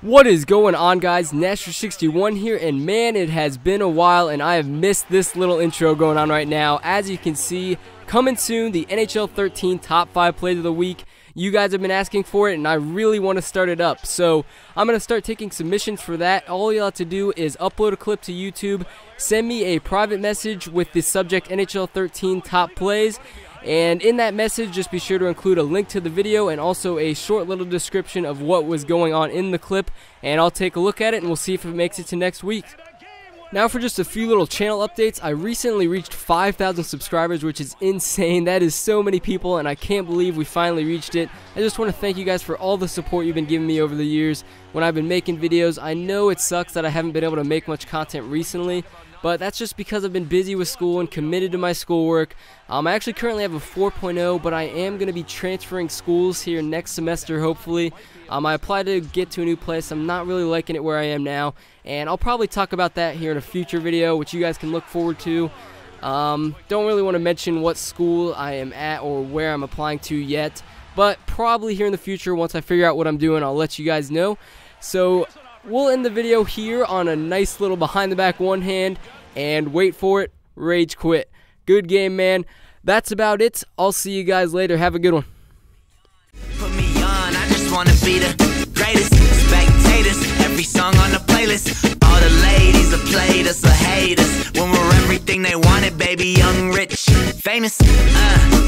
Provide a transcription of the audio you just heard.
What is going on, guys? Nasher61 here, and man, it has been a while and I have missed this little intro going on right now. As you can see, coming soon, the NHL 13 top 5 plays of the week. You guys have been asking for it and I really want to start it up, so I'm going to start taking submissions for that. All you'll have to do is upload a clip to YouTube, send me a private message with the subject NHL 13 top plays, and in that message, just be sure to include a link to the video and also a short little description of what was going on in the clip, and I'll take a look at it and we'll see if it makes it to next week. Now for just a few little channel updates. I recently reached 5,000 subscribers, which is insane. That is so many people and I can't believe we finally reached it. I just want to thank you guys for all the support you've been giving me over the years when I've been making videos. I know it sucks that I haven't been able to make much content recently, but that's just because I've been busy with school and committed to my schoolwork. I actually currently have a 4.0, but I am going to be transferring schools here next semester, hopefully. I applied to get to a new place. I'm not really liking it where I am now, and I'll probably talk about that here in a future video, which you guys can look forward to. Don't really want to mention what school I am at or where I'm applying to yet, but probably here in the future, once I figure out what I'm doing, I'll let you guys know. So we'll end the video here on a nice little behind the back one hand, and wait for it, rage quit. Good game, man. That's about it. I'll see you guys later. Have a good one. Put me on, I just wanna be the greatest. Spectators, every song on the playlist. All the ladies that played us or hate us when we're everything they wanted, baby. Young, rich, famous.